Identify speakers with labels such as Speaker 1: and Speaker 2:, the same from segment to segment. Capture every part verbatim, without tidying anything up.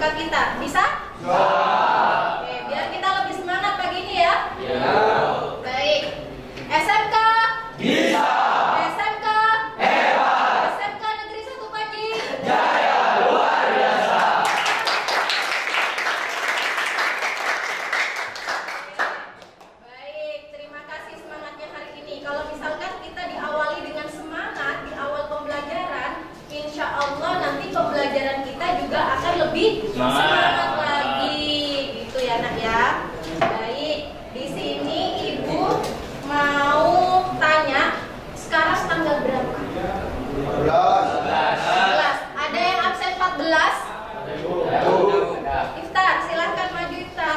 Speaker 1: muka kita. Bisa?
Speaker 2: Ya.
Speaker 1: Oke, biar kita lebih semangat pagi ini ya.
Speaker 2: Ya.
Speaker 1: Baik. S M K
Speaker 2: Bisa.
Speaker 1: S M K
Speaker 2: Hebat.
Speaker 1: S M K Negeri satu Panji
Speaker 2: Jaya luar biasa.
Speaker 1: Baik, terima kasih semangatnya hari ini. Kalau misalkan kita diawali dengan semangat di awal pembelajaran, insya Allah nanti pembelajaran kita juga akan lebih
Speaker 2: Semangat.
Speaker 1: semangat lagi, gitu ya nak ya. Baik, di sini ibu mau tanya, sekarang tanggal berapa? empat belas. Ada yang absen empat belas? Iftar, silahkan maju Iftar.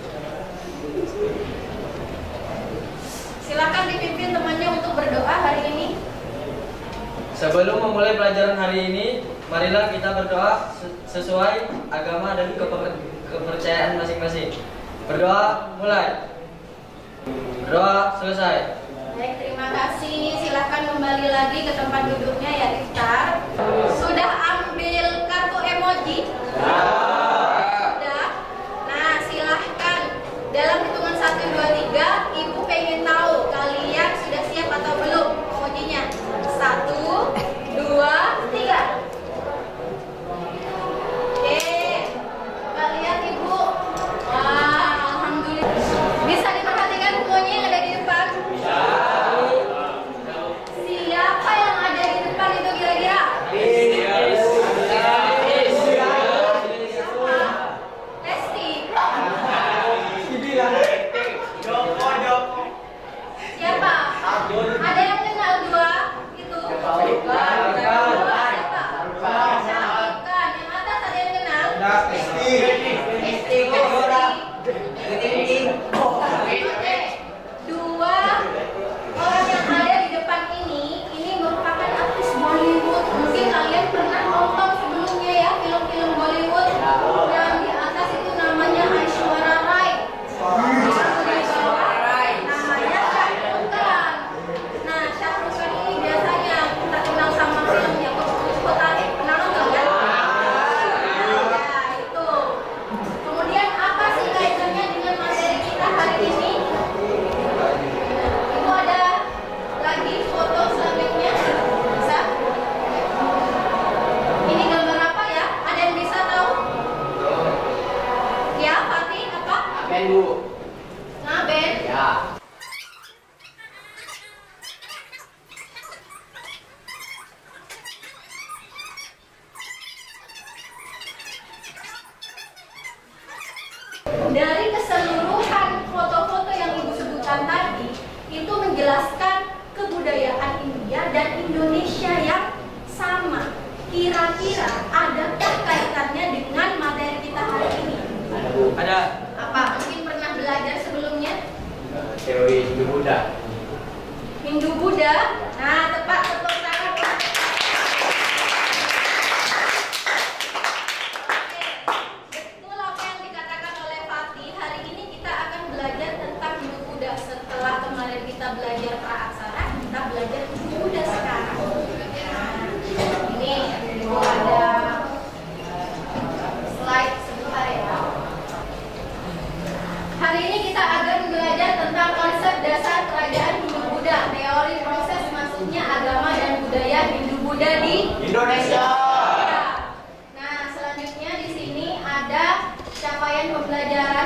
Speaker 1: Silahkan dipimpin temannya untuk berdoa hari ini.
Speaker 3: Sebelum memulai pelajaran hari ini, marilah kita berdoa sesuai agama dan keper- kepercayaan masing-masing. Berdoa mulai. Berdoa selesai.
Speaker 1: Baik, terima kasih. Silahkan kembali lagi ke tempat duduknya ya Iftar. Sudah ambil kartu emoji? Sudah. Nah, silahkan. Dalam hitungan satu, dua, tiga, ibu pengen tahu kalian sudah siap atau belum emojinya. Satu, dua, tiga. Oke, kita lihat ibu. Wah, alhamdulillah. Bisa diperhatikan semuanya yang ada di depan? Siapa yang ada di depan itu kira-kira? Siapa? Lesti. Siapa? Ada yang kenal dua? Itu? Bukan. Dua siapa? Bukan. Yang atas ada yang kenal? Lesti. Oke. Dua orang yang ada di depan ini, ini merupakan artis Bollywood. Mungkin kalian pernah nonton sebelumnya ya film-film Bollywood. Yang di atas itu namanya Aishwarya Rai. Namanya Shah Rukh Khan. Nah, Shah Rukh Khan ini biasanya kita kenal sama filmnya Kotarik. Pernah nonton kan? Ya, itu. Kemudian apa sih kaitannya dengan materi kita hari ini? Ibu ada lagi foto selanjutnya? Bisa? Ini gambar apa ya? Ada yang bisa tahu? Ya, Fatih apa?
Speaker 2: Ben Bu.
Speaker 1: Ngaben.
Speaker 2: Ya.
Speaker 1: Dari keseluruhan foto-foto yang Ibu sebutkan tadi, itu menjelaskan kebudayaan India dan Indonesia yang sama. Kira-kira adakah kaitannya dengan materi kita hari ini?
Speaker 2: Ada Bu.
Speaker 3: Ada.
Speaker 1: Apa? Mungkin pernah belajar sebelumnya?
Speaker 2: Eh, Teori Hindu Buddha.
Speaker 1: Hindu Buddha. Nah, tepat, tepuk tangan. Oke, betul apa yang dikatakan oleh Fatih. Hari ini kita akan belajar tentang Hindu Buddha. Setelah kemarin kita belajar praaksara, kita belajar Hindu Buddha sekarang. Nah, ini Ibu ada slide sebentar ya. Hari ini kita akan belajar tentang konsep dasar kerajaan Hindu Buddha, teori proses masuknya agama dan budaya Hindu Buddha di
Speaker 2: Indonesia.
Speaker 1: Nah, selanjutnya di sini ada capaian pembelajaran.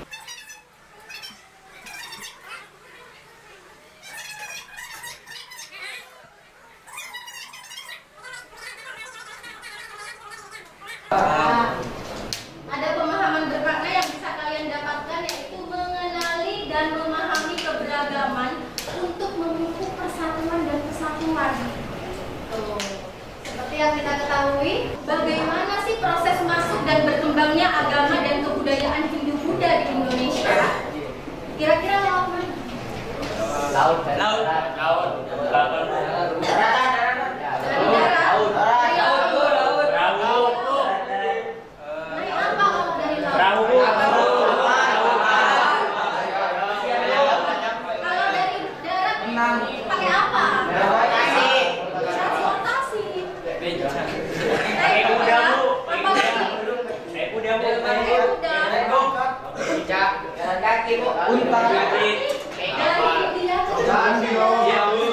Speaker 1: Nah, ada pemahaman bermakna yang bisa kalian dapatkan, yaitu mengenali dan memahami keberagaman untuk memupuk persatuan dan kesatuan. Tuh. Seperti yang kita ketahui, bagaimana sih proses masuk dan berkembangnya agama dan kebudayaan Hindu Buddha di Indonesia? Kira-kira lewat mana?
Speaker 2: Laut.
Speaker 3: Laut.
Speaker 2: Laut.
Speaker 1: Dari darat?
Speaker 2: Laut.
Speaker 1: Dari laut.
Speaker 2: Laut.
Speaker 1: Naik apa kalau dari laut?
Speaker 2: Perahu.
Speaker 1: Kalau dari darat pakai apa? Transportasi.
Speaker 3: Beca.
Speaker 1: Naik apa? Apa lagi?
Speaker 2: Naik kuda. ganti bu.
Speaker 4: Unta.
Speaker 2: Ganti.
Speaker 1: Dari India tuh.
Speaker 4: Ganti dong.
Speaker 2: Iya bu.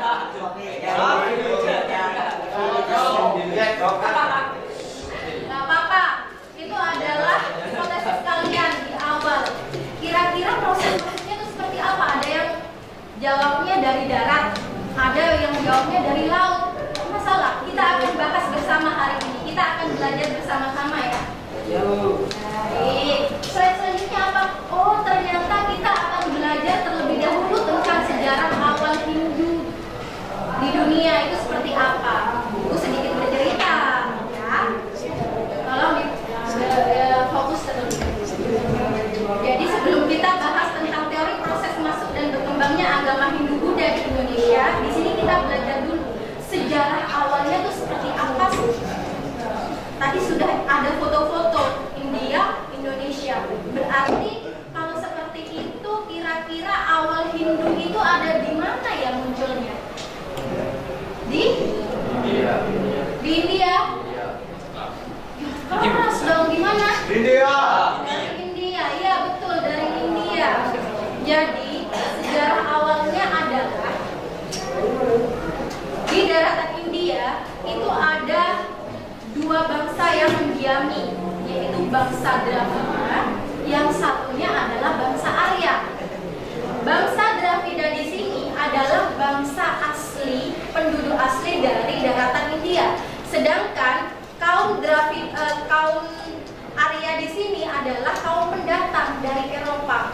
Speaker 1: Gak apa-apa. Itu adalah hipotesis kalian di awal. Kira-kira proses prosesnya itu seperti apa? Ada yang jawabnya dari darat, ada yang jawabnya dari laut. Masalah. Kita akan bahas bersama hari ini. Kita akan belajar bersama-sama ya. Baik. Slide selanjutnya apa? Oh, ternyata kita akan belajar terlebih dahulu tentang sejarah awal Hindu di dunia itu seperti apa. Bu sedikit bercerita, ya. Tolong di uh, fokus terlebih dahulu. Jadi sebelum kita bahas tentang teori proses masuk dan berkembangnya agama Hindu Buddha di Indonesia, di sini kita belajar dulu sejarah awalnya tuh seperti apa sih? Tadi sudah ada foto-foto India, Indonesia. Berarti kalau seperti itu kira-kira awal Hindu itu ada di mana ya munculnya? Di?
Speaker 2: Iya.
Speaker 1: Di India? Keras dong, di mana?
Speaker 4: India.
Speaker 1: Dari India, iya betul dari India. Jadi sejarah awalnya adalah di daratan India itu ada dua bangsa yang mendiami, yaitu bangsa Dravida, yang satunya adalah bangsa Arya. Bangsa Dravida di sini adalah bangsa asli, penduduk asli dari daratan India. Sedangkan kaum Dravida, eh, kaum Arya di sini adalah kaum pendatang dari Eropa.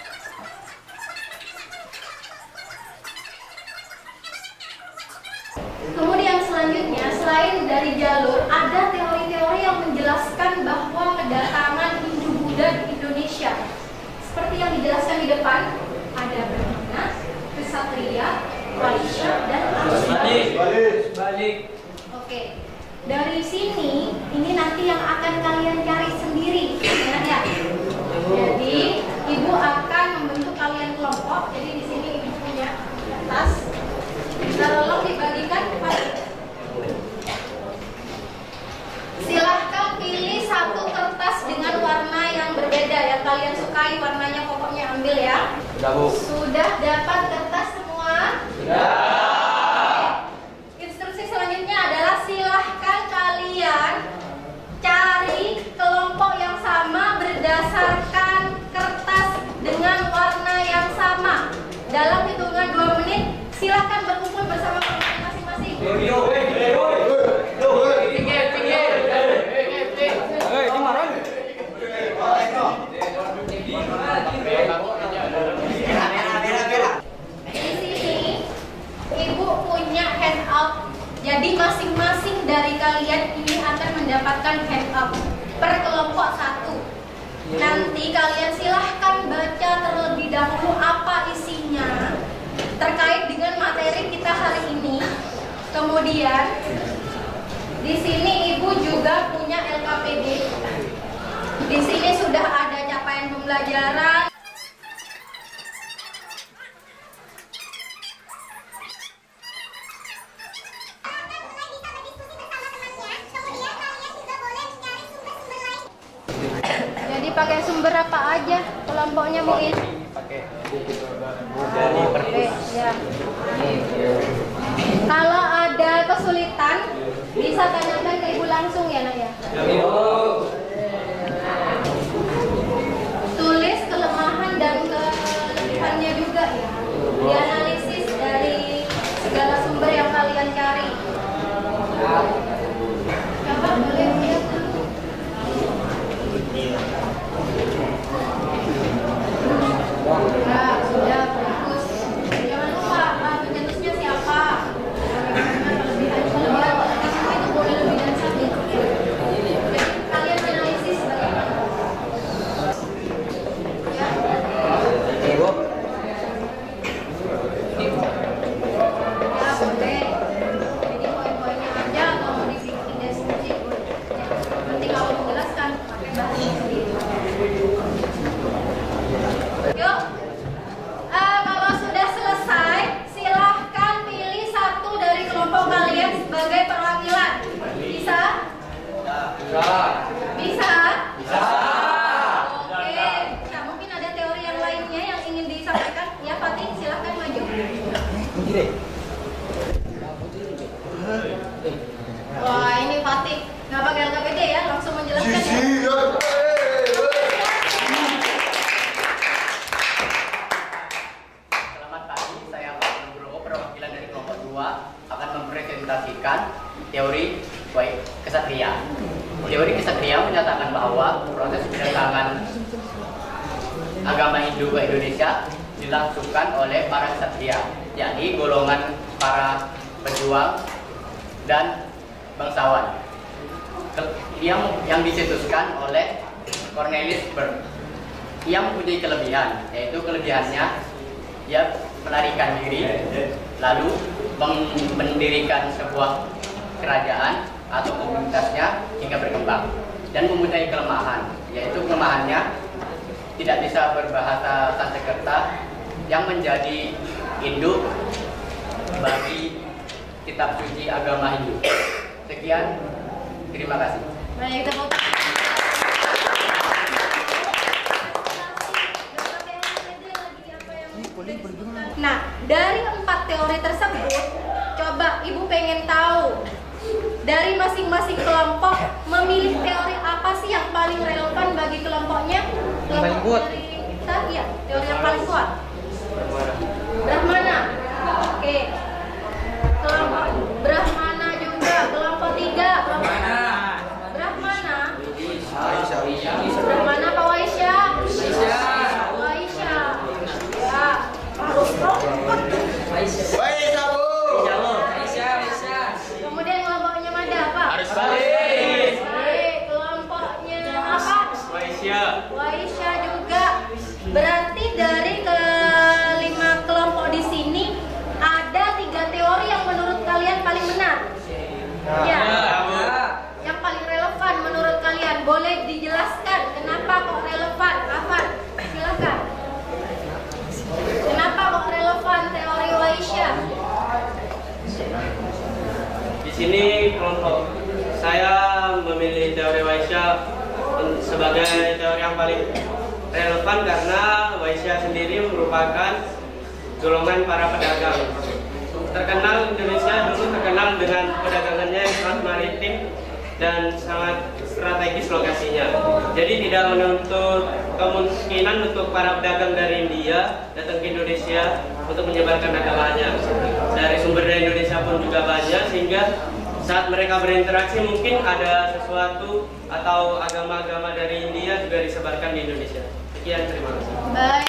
Speaker 1: Kemudian selanjutnya, selain dari jalur, ada teori-teori yang menjelaskan bahwa kedatangan Hindu Buddha di Indonesia. Seperti yang dijelaskan di depan, ada Brahmana, Ksatria, Vaishya, dan
Speaker 3: Balik.
Speaker 4: Balik.
Speaker 3: Balik.
Speaker 1: Oke, dari sini ini nanti yang akan kalian cari sendiri, ingat ya. Jadi ibu akan membentuk kalian kelompok. Jadi di sini ibu punya kertas. Tolong dibagikan kepada. Silahkan pilih satu kertas dengan warna yang berbeda yang kalian sukai, warnanya pokoknya ambil ya.
Speaker 2: Sudah bu.
Speaker 1: Sudah dapat kertas semua?
Speaker 2: Sudah.
Speaker 1: Instruksi selanjutnya adalah silahkan kalian cari kelompok yang sama berdasarkan kertas dengan warna yang sama. Dalam hitungan dua menit, silahkan berkumpul bersama kelompok masing-masing.
Speaker 2: Pinggir, pinggir.
Speaker 4: Hei, di mana?
Speaker 1: Di sini ibu punya handout. Jadi masing-masing dari kalian ini akan mendapatkan handout per kelompok satu. Nanti kalian silahkan baca terlebih dahulu apa isinya terkait dengan materi kita hari ini. Kemudian di sini ibu juga punya L K P D. Di sini sudah ada capaian pembelajaran. Jadi pakai sumber apa aja kelompoknya Bu In?
Speaker 2: Pakai buku dari perpus.
Speaker 1: Ya. Kalau ada kesulitan bisa tanyakan ke ibu langsung ya Nak ya. Tulis kelemahan dan kelebihannya juga ya. Dianalisis dari segala sumber yang kalian cari. Coba boleh lihat dulu. Nah, sudah bagus. Jangan lupa ah, pencetusnya siapa. Bagaimana kelebihan kelebihan itu boleh lebih dari satu. Jadi Wah, ini Fatih nggak pakai L K P D ya, langsung menjelaskan.
Speaker 5: Selamat pagi, saya Pak Nugroho, perwakilan dari kelompok dua akan mempresentasikan teori kesatria. Teori kesatria menyatakan bahwa proses pendatangan agama Hindu ke Indonesia dilangsungkan oleh para kesatria, yakni golongan para pejuang dan bangsawan yang yang dicetuskan oleh Cornelis Burke. Ia mempunyai kelebihan, yaitu kelebihannya ia melarikan diri, lalu mendirikan sebuah kerajaan atau komunitasnya hingga berkembang, dan mempunyai kelemahan, yaitu kelemahannya tidak bisa berbahasa Sanskerta yang menjadi induk bagi kitab suci agama Hindu. Sekian, terima kasih.
Speaker 1: Baik, tepuk tangan. Nah, dari empat teori tersebut, coba Ibu pengen tahu dari masing-masing kelompok memilih teori apa sih yang paling relevan bagi kelompoknya? Kelompok dari kita, ya, teori yang paling kuat. Brahmana. Oke. Kelompok Brahmana juga. Kelompok tiga. Brahmana. Brahmana. Brahmana apa Waisya? Waisya. Waisya. Ya. Harus kompak.
Speaker 2: Waisya, Bu.
Speaker 1: Kemudian kelompoknya Mada apa?
Speaker 2: Harus balik.
Speaker 1: Baik. Kelompoknya apa?
Speaker 2: Waisya.
Speaker 1: Waisya juga. Berarti dari kelima kelompok di sini ada tiga teori yang menurut kalian paling benar. Ya. Yang paling relevan menurut kalian. Boleh dijelaskan kenapa kok relevan? Afan, silakan. Kenapa kok relevan teori Waisya?
Speaker 6: Di sini kelompok saya memilih teori Waisya sebagai teori yang paling relevan karena Waisya sendiri merupakan golongan para pedagang. Terkenal Indonesia dulu terkenal dengan perdagangannya yang sangat maritim dan sangat strategis lokasinya. Jadi tidak menuntut kemungkinan untuk para pedagang dari India datang ke Indonesia untuk menyebarkan agamanya. Dari sumber daya Indonesia pun juga banyak, sehingga saat mereka berinteraksi mungkin ada sesuatu atau agama-agama dari India juga disebarkan di Indonesia. Sekian, terima kasih.
Speaker 1: Baik.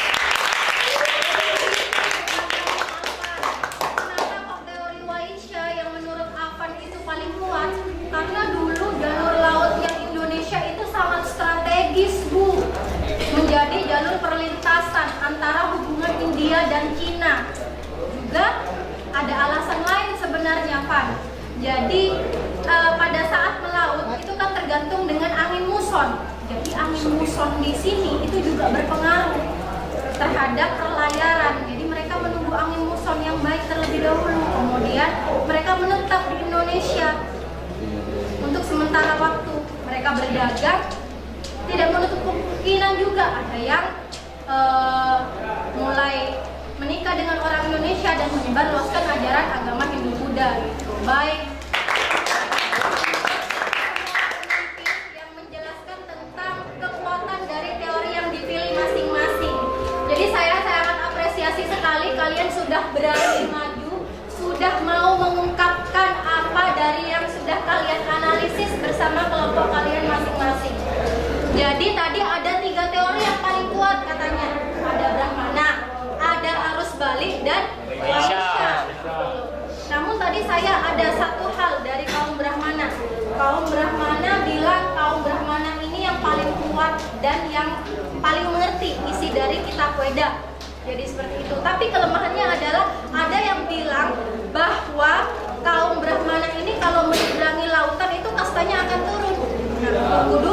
Speaker 1: Karena dulu jalur lautnya Indonesia itu sangat strategis, Bu, menjadi jalur perlintasan antara hubungan India dan Cina. Juga ada alasan lain sebenarnya, Pan. Jadi eh, pada saat melaut itu kan tergantung dengan angin muson. Jadi angin muson di sini itu juga berpengaruh terhadap perlayaran. Jadi mereka menunggu angin muson yang baik terlebih dahulu, kemudian mereka menetap di Indonesia. Untuk sementara waktu mereka berdagang, tidak menutup kemungkinan juga ada yang uh, mulai menikah dengan orang Indonesia dan menyebarluaskan ajaran agama Hindu Buddha. Gitu. Baik. Yang menjelaskan tentang kekuatan dari teori yang dipilih masing-masing. Jadi saya sangat apresiasi sekali kalian sudah berani maju, sudah mau mengungkapkan apa dari yang sudah kalian analisis bersama kelompok kalian masing-masing. Jadi tadi ada tiga teori yang paling kuat katanya. Ada Brahmana, ada arus balik, dan Waisya. Namun tadi saya ada satu hal dari kaum Brahmana. Kaum Brahmana bilang kaum Brahmana ini yang paling kuat dan yang paling mengerti isi dari kitab Weda. Jadi seperti itu. Tapi kelemahannya adalah ada yang bilang bahwa kaum Brahmana ini kalau menyeberangi lautan itu kastanya akan turun. Nah, kudu